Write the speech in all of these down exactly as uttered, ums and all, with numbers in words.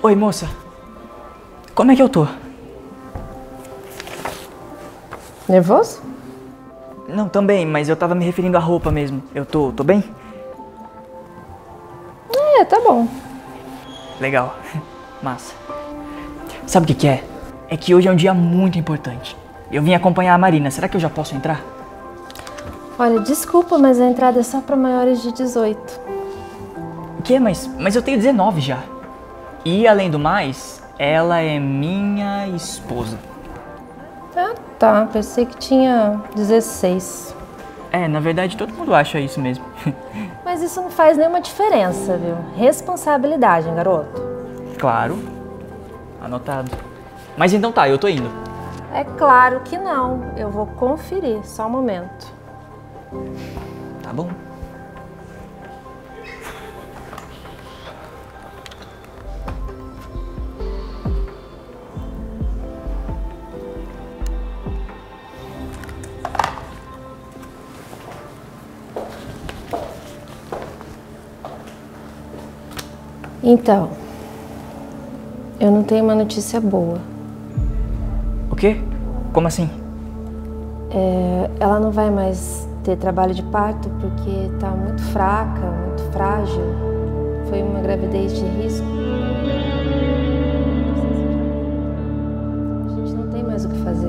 Oi, moça. Como é que eu tô? Nervoso? Não, também, mas eu tava me referindo à roupa mesmo. Eu tô, tô bem? É, tá bom. Legal. Massa. Sabe o que que é? É que hoje é um dia muito importante. Eu vim acompanhar a Marina. Será que eu já posso entrar? Olha, desculpa, mas a entrada é só pra maiores de dezoito. O quê? Mas, mas eu tenho dezenove já. E, além do mais, ela é minha esposa. Ah, tá. Pensei que tinha dezesseis. É, na verdade, todo mundo acha isso mesmo. Mas isso não faz nenhuma diferença, viu? Responsabilidade, hein, garoto? Claro. Anotado. Mas então tá, eu tô indo. É claro que não. Eu vou conferir. Só um momento. Tá bom. Então, eu não tenho uma notícia boa. O quê? Como assim? É, ela não vai mais ter trabalho de parto porque tá muito fraca, muito frágil. Foi uma gravidez de risco. A gente não tem mais o que fazer.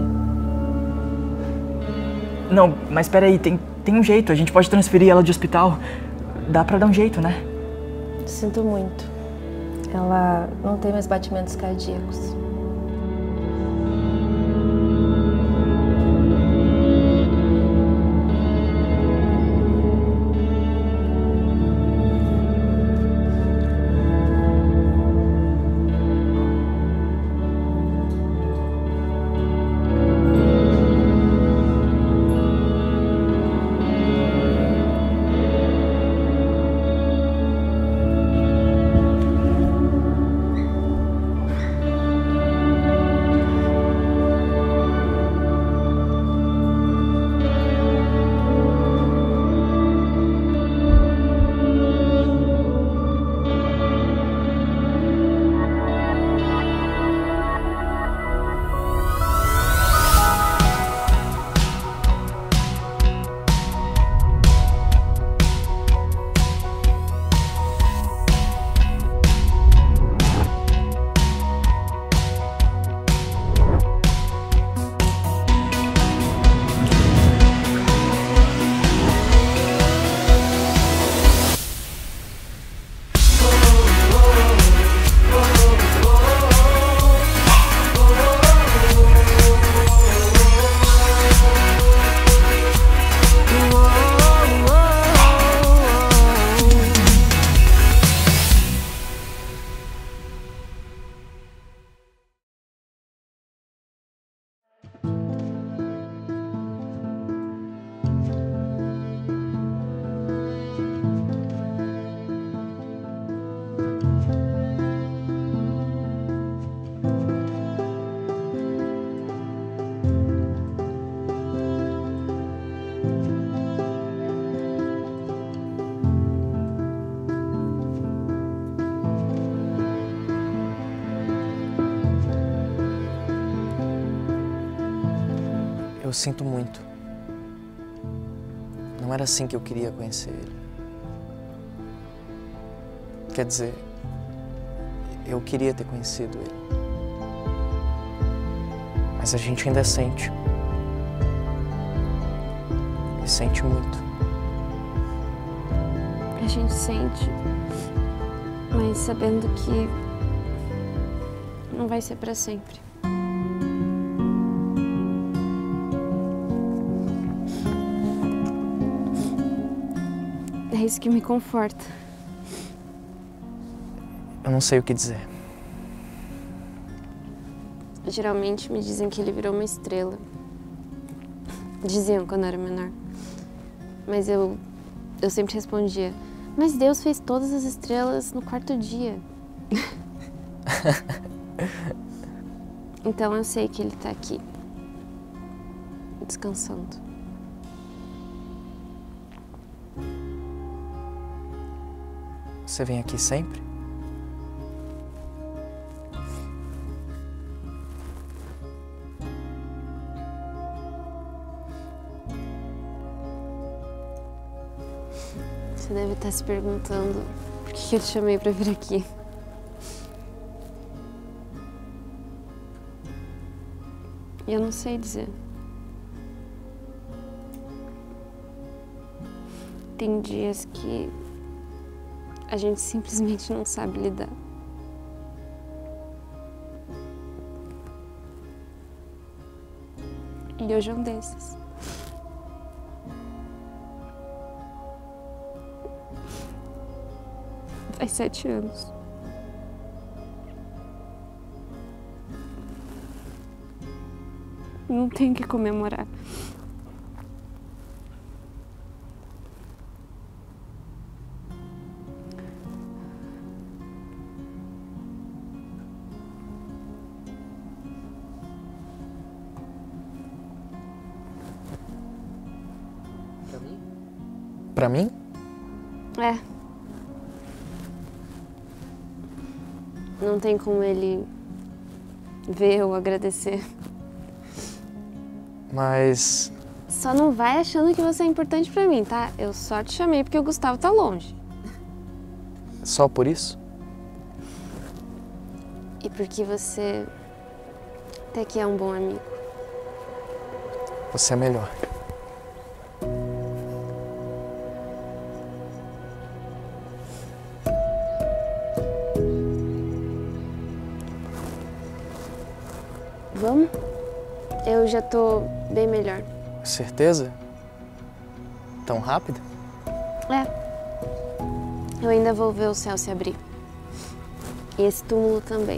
Não, mas peraí, tem, tem um jeito. A gente pode transferir ela de hospital. Dá pra dar um jeito, né? Sinto muito. Ela não tem mais batimentos cardíacos. Eu sinto muito. Não era assim que eu queria conhecer ele. Quer dizer, eu queria ter conhecido ele. Mas a gente ainda sente. E sente muito. A gente sente, mas sabendo que não vai ser pra sempre. É isso que me conforta. Eu não sei o que dizer. Geralmente me dizem que ele virou uma estrela. Diziam quando eu era menor. Mas eu, eu sempre respondia, mas Deus fez todas as estrelas no quarto dia. Então eu sei que ele tá aqui, descansando. Você vem aqui sempre? Você deve estar se perguntando por que eu te chamei pra vir aqui. E eu não sei dizer. Tem dias que a gente simplesmente não sabe lidar. E hoje é um desses. Faz sete anos. Não tem o que comemorar. Pra mim? Pra mim? É. Não tem como ele ver ou agradecer. Mas... Só não vai achando que você é importante pra mim, tá? Eu só te chamei porque o Gustavo tá longe. Só por isso? E porque você até que é um bom amigo. Você é melhor. Vamos? Eu já tô bem melhor. Certeza? Tão rápido? É. Eu ainda vou ver o céu se abrir. E esse túmulo também.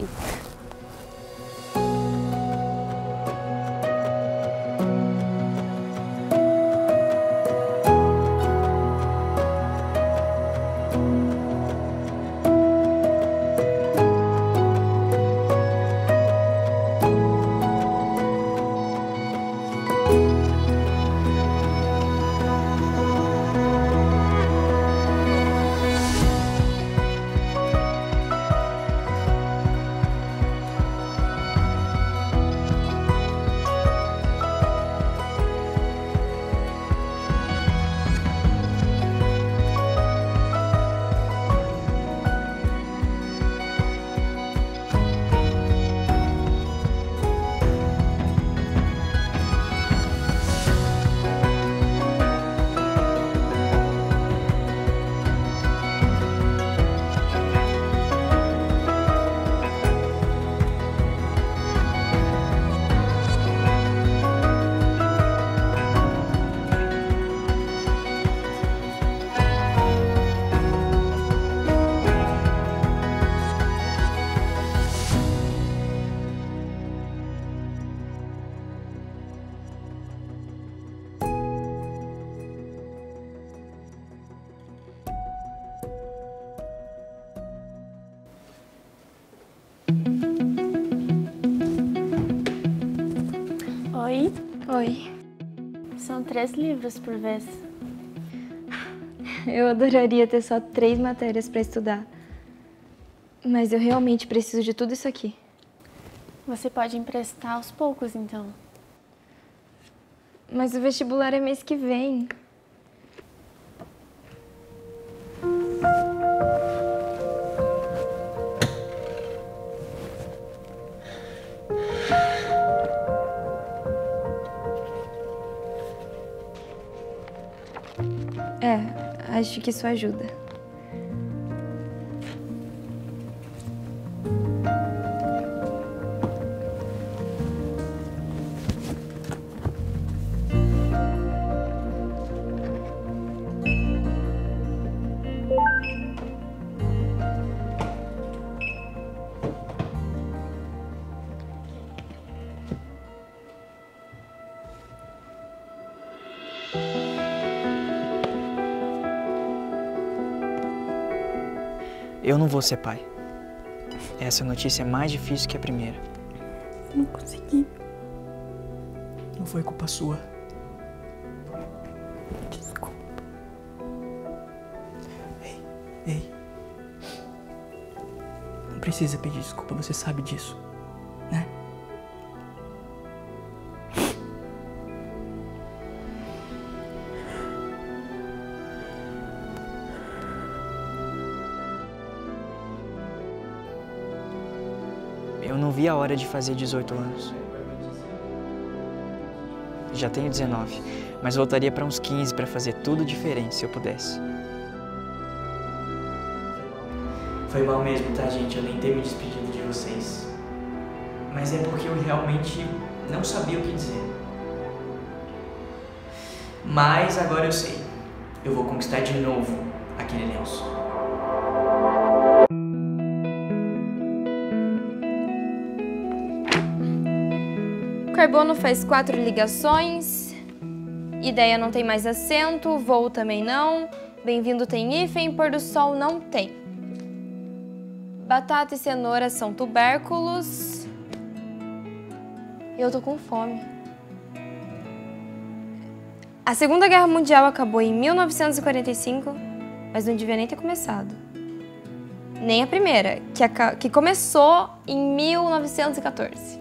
Oi, Oi. são três livros por vez. Eu adoraria ter só três matérias para estudar. Mas eu realmente preciso de tudo isso aqui. Você pode emprestar aos poucos, então. Mas o vestibular é mês que vem. É, acho que isso ajuda. Eu não vou ser pai. Essa notícia é mais difícil que a primeira. Não consegui. Não foi culpa sua. Desculpa. Ei, ei. Não precisa pedir desculpa, você sabe disso, né? vi a hora de fazer dezoito anos. Já tenho dezenove, mas voltaria para uns quinze para fazer tudo diferente se eu pudesse. Foi mal mesmo, tá, gente? Eu nem ter me despedido de vocês. Mas é porque eu realmente não sabia o que dizer. Mas agora eu sei. Eu vou conquistar de novo aquele lenço. Carbono faz quatro ligações. Ideia não tem mais acento. Voo também não. Bem-vindo tem hífen. Pôr do sol não tem. Batata e cenoura são tubérculos. Eu tô com fome. A Segunda Guerra Mundial acabou em mil novecentos e quarenta e cinco, mas não devia nem ter começado. Nem a primeira, que, a, que começou em mil novecentos e quatorze.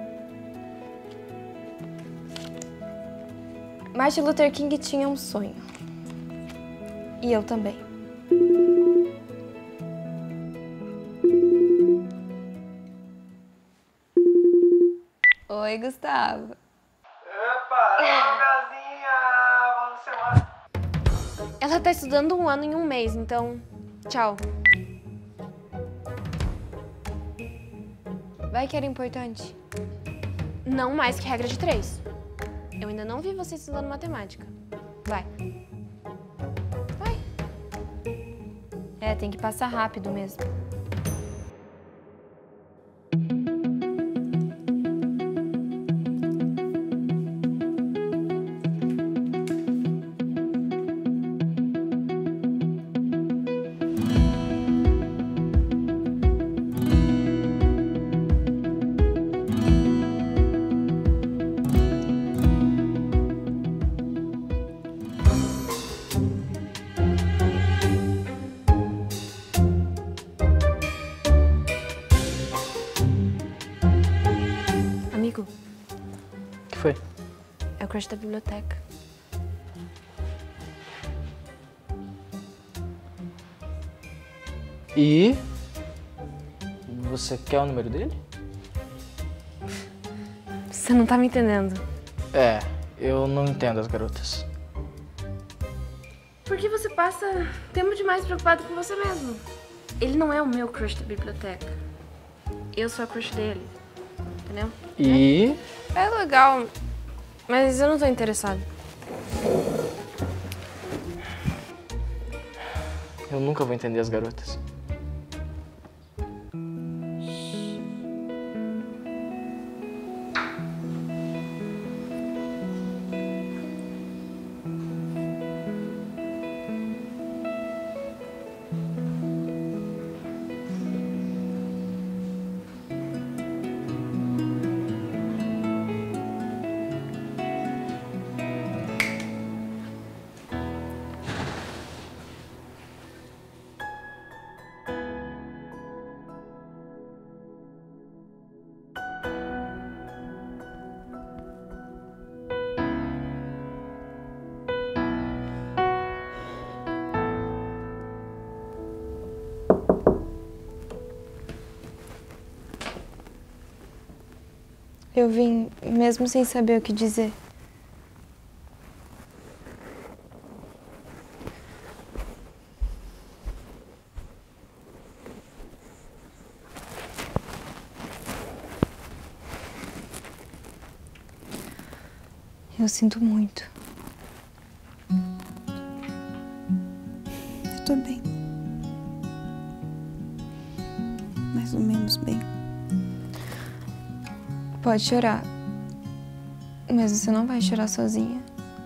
Martin Luther King tinha um sonho. E eu também. Oi, Gustavo. Opa, Gazinha, vamos semana. Ela tá estudando um ano em um mês, então tchau. Vai que era importante. Não mais que regra de três. Eu ainda não vi você estudando matemática. Vai. Vai. É, tem que passar rápido mesmo. Amigo, O que foi? é o crush da biblioteca. E... você quer o número dele? Você não tá me entendendo. É, eu não entendo as garotas. Por que você passa tempo demais preocupado com você mesmo? Ele não é o meu crush da biblioteca. Eu sou a crush dele. Entendeu? E... É legal, mas eu não tô interessada. eu nunca vou entender as garotas. Eu vim mesmo sem saber o que dizer. Eu sinto muito. Eu tô bem. Mais ou menos bem. Pode chorar, mas você não vai chorar sozinha.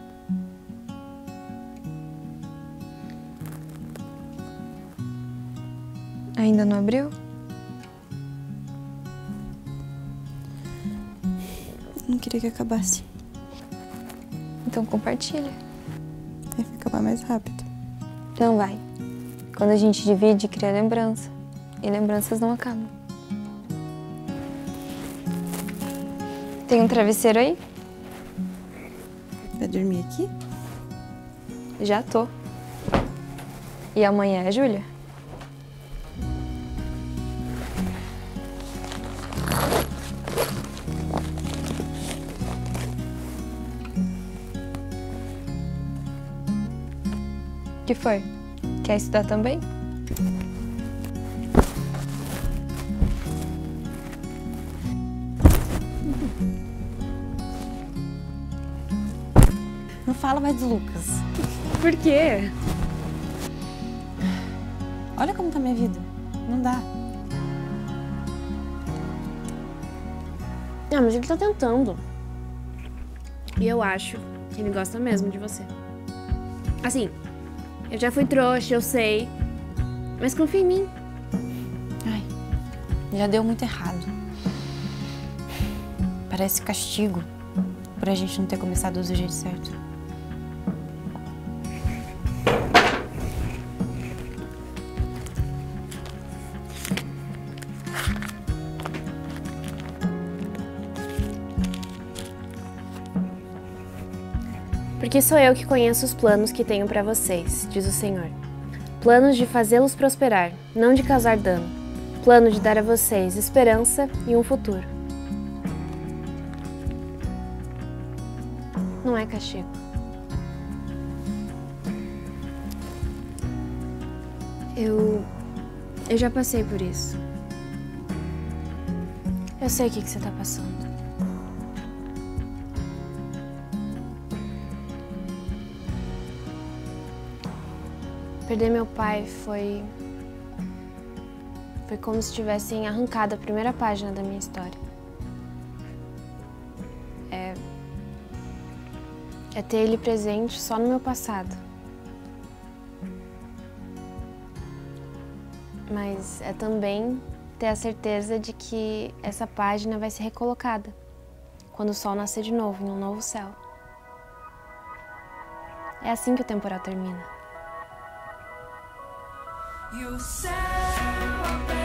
Ainda não abriu? Eu não queria que acabasse. Então compartilha. Vai acabar mais rápido. Não vai. Quando a gente divide, cria lembrança. E lembranças não acabam. Tem um travesseiro aí? Vai dormir aqui? Já tô. E amanhã é Júlia? Que foi? Quer estudar também? Não fala mais do Lucas. Por quê? Olha como tá minha vida. Não dá. Ah, mas ele tá tentando. E eu acho que ele gosta mesmo de você. Assim, eu já fui trouxa, eu sei. Mas confia em mim. Ai, já deu muito errado. Parece castigo por a gente não ter começado do jeito certo. Porque sou eu que conheço os planos que tenho para vocês, diz o Senhor. Planos de fazê-los prosperar, não de causar dano. Plano de dar a vocês esperança e um futuro. Não é castigo. Eu... Eu já passei por isso. Eu sei o que, que você tá passando. Perder meu pai foi... Foi como se tivessem arrancado a primeira página da minha história. É... É ter ele presente só no meu passado. Mas é também ter a certeza de que essa página vai ser recolocada quando o sol nascer de novo, em um novo céu. É assim que o temporal termina. E o céu